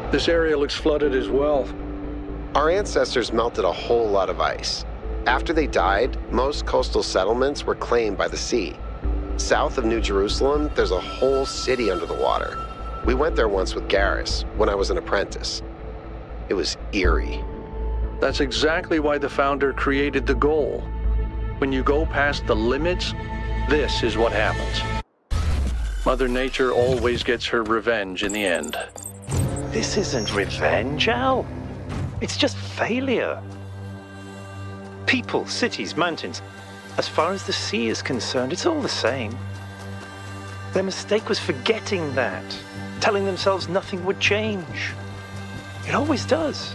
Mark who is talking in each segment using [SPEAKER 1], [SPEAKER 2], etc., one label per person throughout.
[SPEAKER 1] This area looks flooded as well.
[SPEAKER 2] Our ancestors melted a whole lot of ice. After they died, most coastal settlements were claimed by the sea. South of New Jerusalem, there's a whole city under the water. We went there once with Garrus, when I was an apprentice. It was eerie.
[SPEAKER 1] That's exactly why the Founder created the goal. When you go past the limits, this is what happens. Mother Nature always gets her revenge in the end.
[SPEAKER 3] This isn't revenge, Al. It's just failure. People, cities, mountains. As far as the sea is concerned, it's all the same. Their mistake was forgetting that, telling themselves nothing would change. It always does.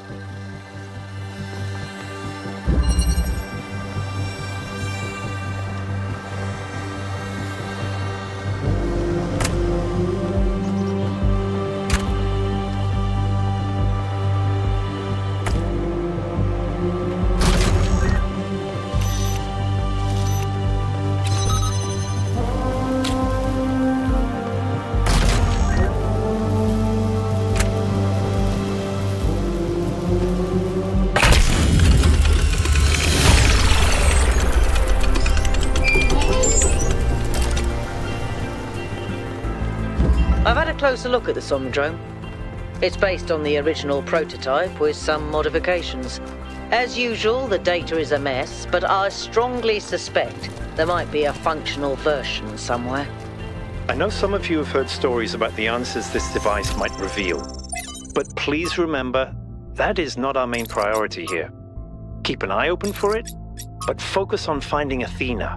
[SPEAKER 4] I've had a closer look at the Somnodrome. It's based on the original prototype with some modifications. As usual, the data is a mess, but I strongly suspect there might be a functional version somewhere.
[SPEAKER 3] I know some of you have heard stories about the answers this device might reveal. But please remember, that is not our main priority here. Keep an eye open for it, but focus on finding Athena.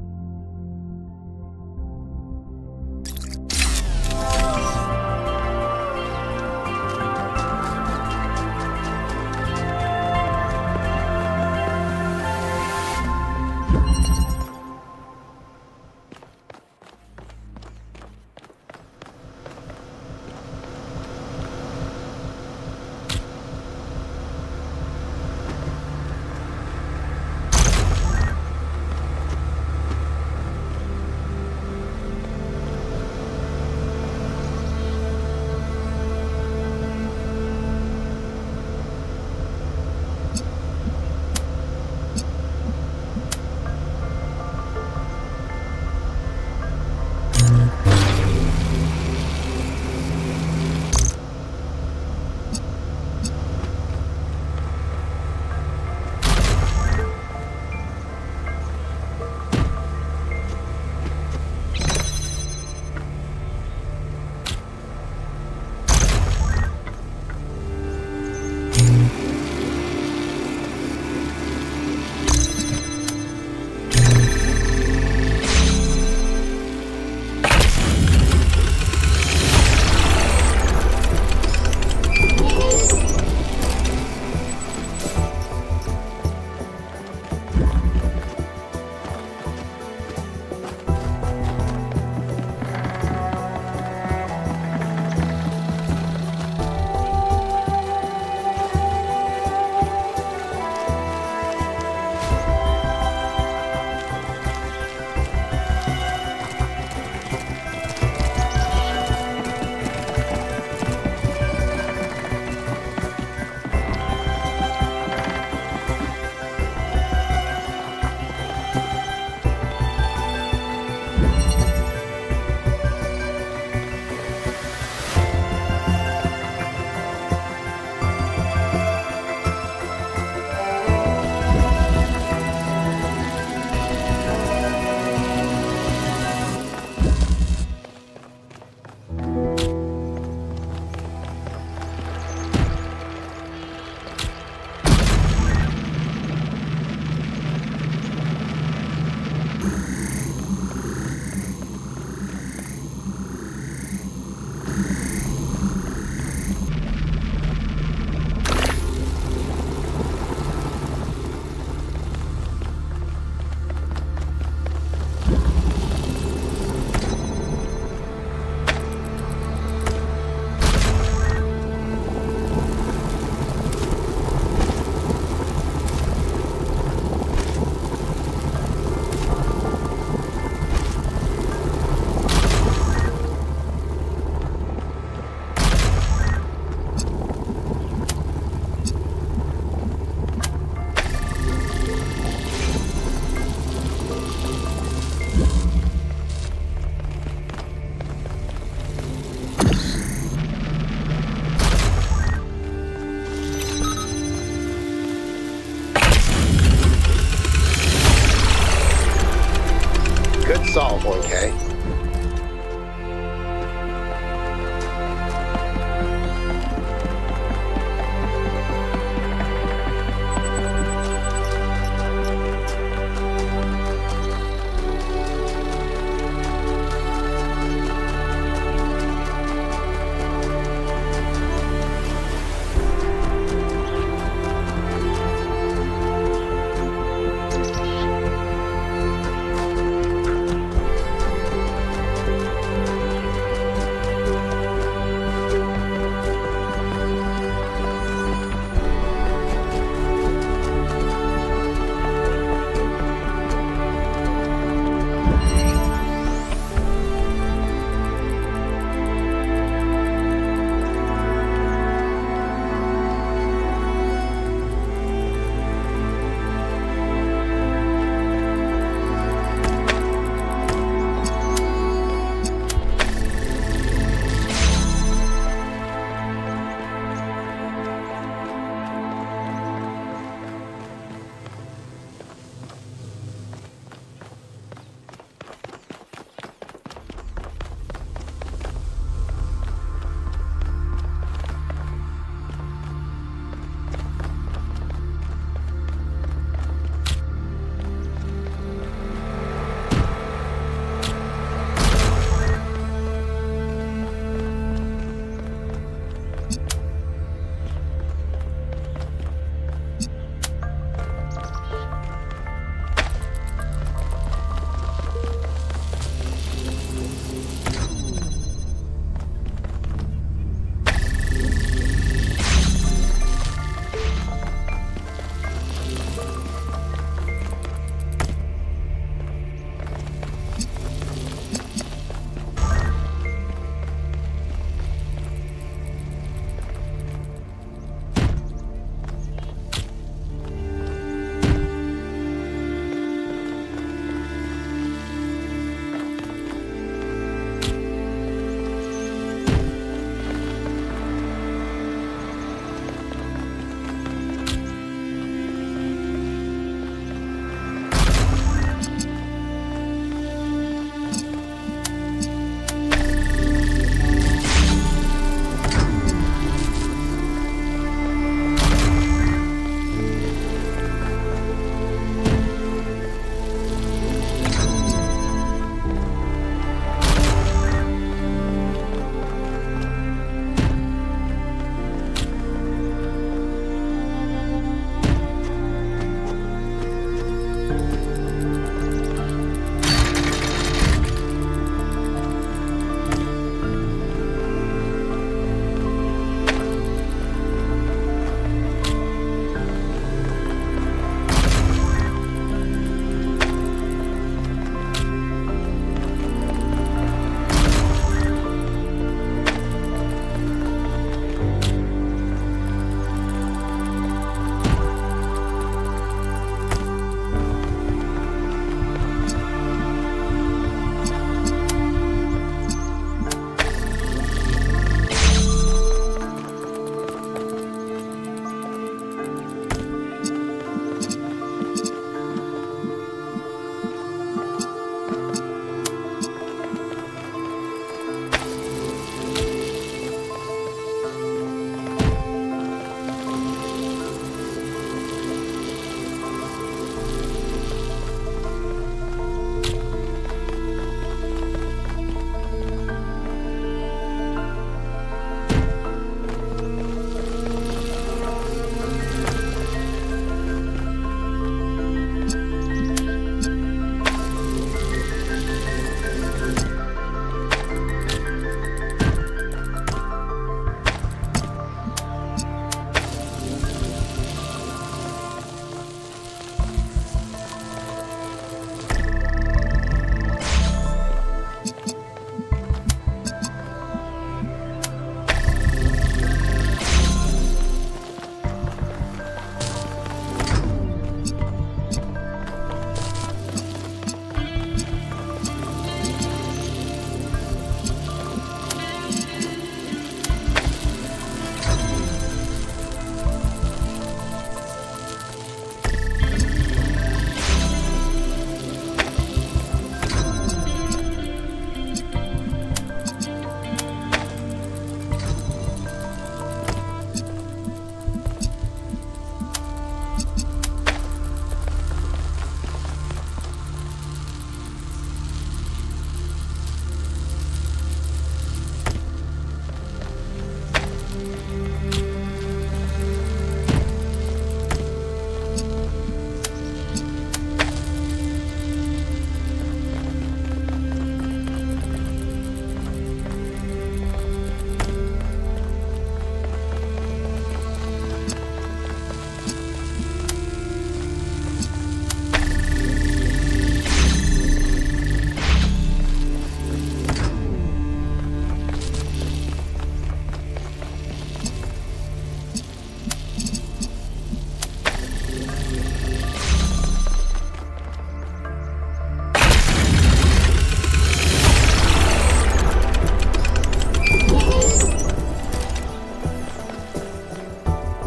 [SPEAKER 2] Careful, NK.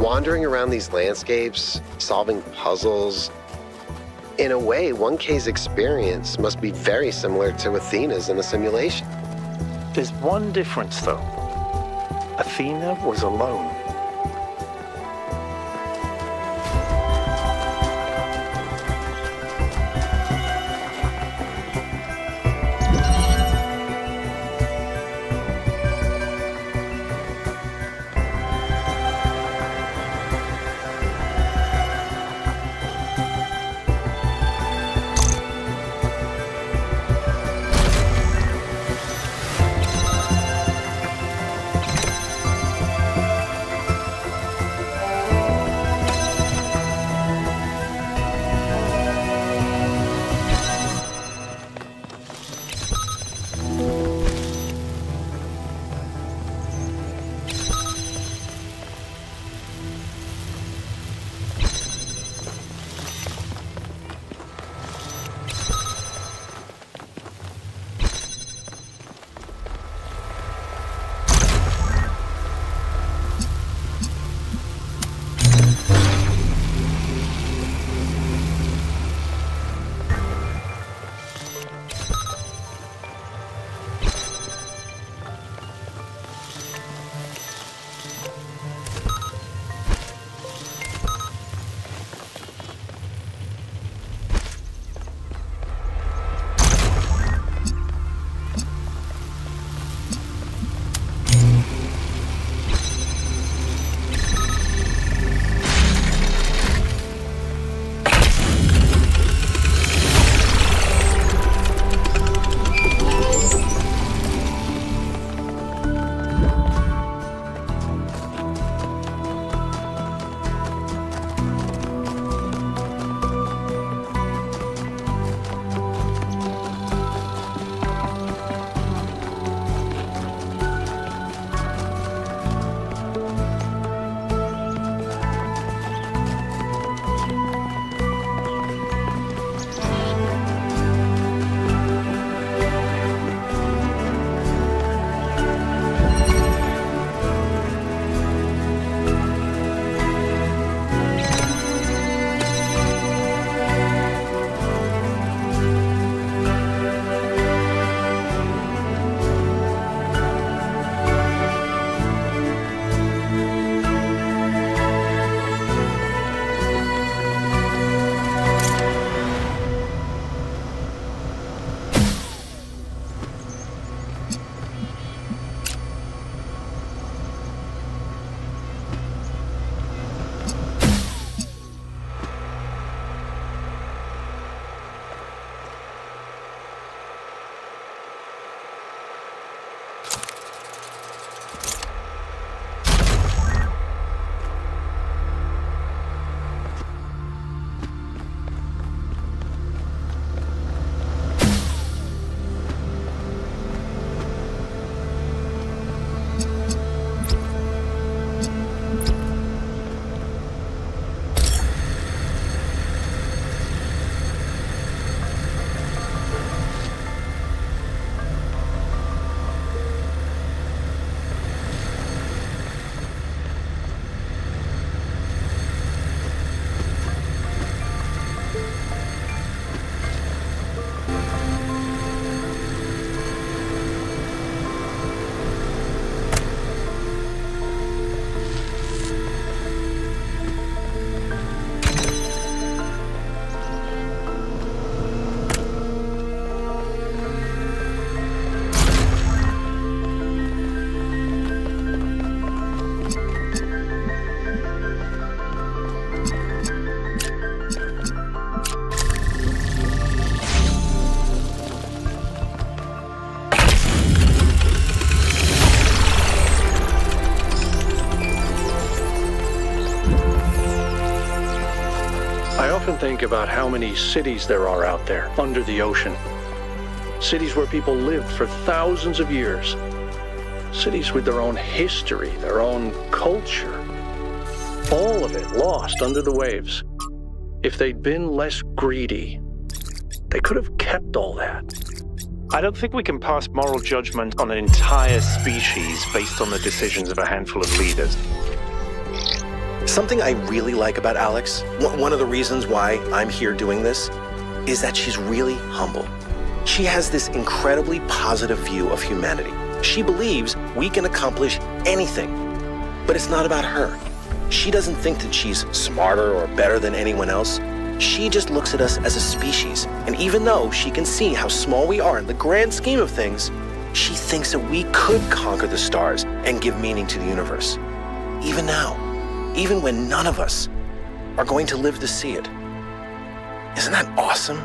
[SPEAKER 2] Wandering around these landscapes, solving puzzles. In a way, 1K's experience must be very similar to Athena's in the simulation.
[SPEAKER 3] There's one difference, though. Athena was alone.
[SPEAKER 1] often think about how many cities there are out there under the ocean. Cities where people lived for thousands of years. Cities with their own history, their own culture. All of it lost under the waves. If they'd been less greedy, they could have kept all that.
[SPEAKER 3] I don't think we can pass moral judgment on an entire species based on the decisions of a handful of leaders.
[SPEAKER 5] Something I really like about Alex, one of the reasons why I'm here doing this, is that she's really humble. She has this incredibly positive view of humanity. She believes we can accomplish anything, but it's not about her. She doesn't think that she's smarter or better than anyone else. She just looks at us as a species, and even though she can see how small we are in the grand scheme of things, she thinks that we could conquer the stars and give meaning to the universe. Even now, even when none of us are going to live to see it. Isn't that awesome?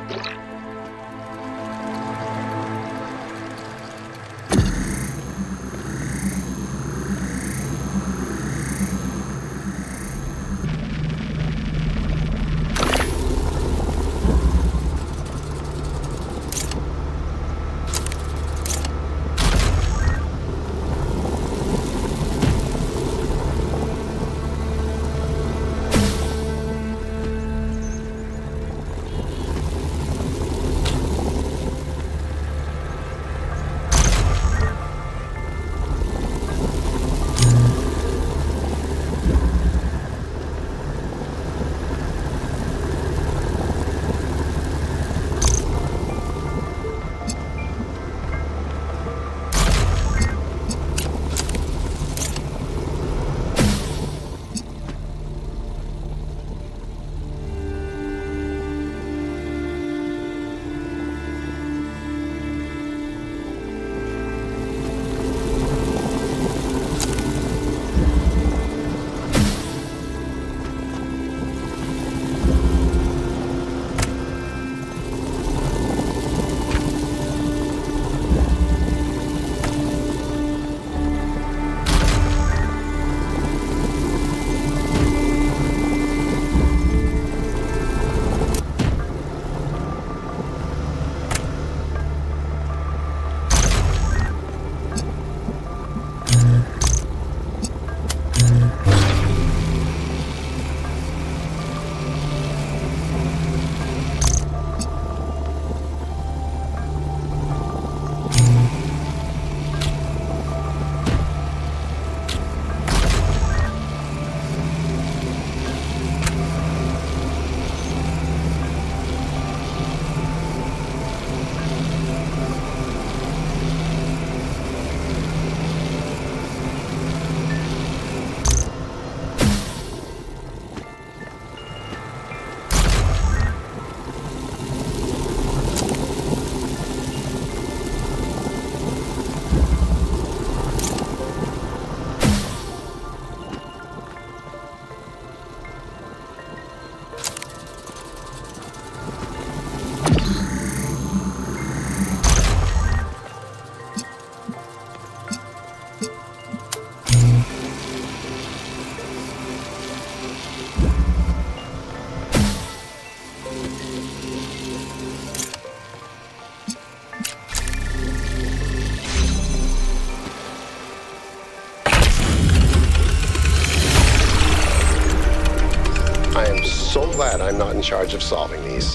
[SPEAKER 2] So glad I'm not in charge of solving these.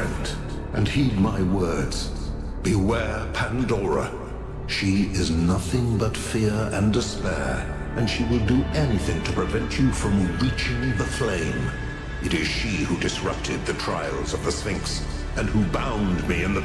[SPEAKER 6] friend, and heed my words. Beware Pandora. She is nothing but fear and despair, and she will do anything to prevent you from reaching the flame. It is she who disrupted the trials of the Sphinx, and who bound me in the...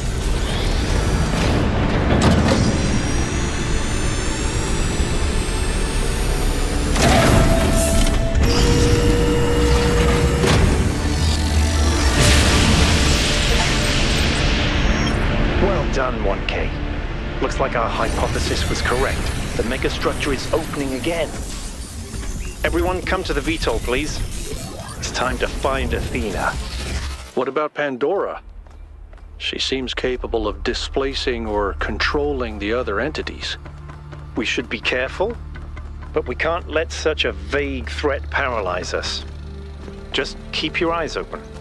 [SPEAKER 3] Well done, 1K. Looks like our hypothesis was correct. The megastructure is opening again. Everyone come to the VTOL, please. It's time to find Athena.
[SPEAKER 1] What about Pandora? She seems capable of displacing or controlling the other entities.
[SPEAKER 3] We should be careful, but we can't let such a vague threat paralyze us. Just keep your eyes open.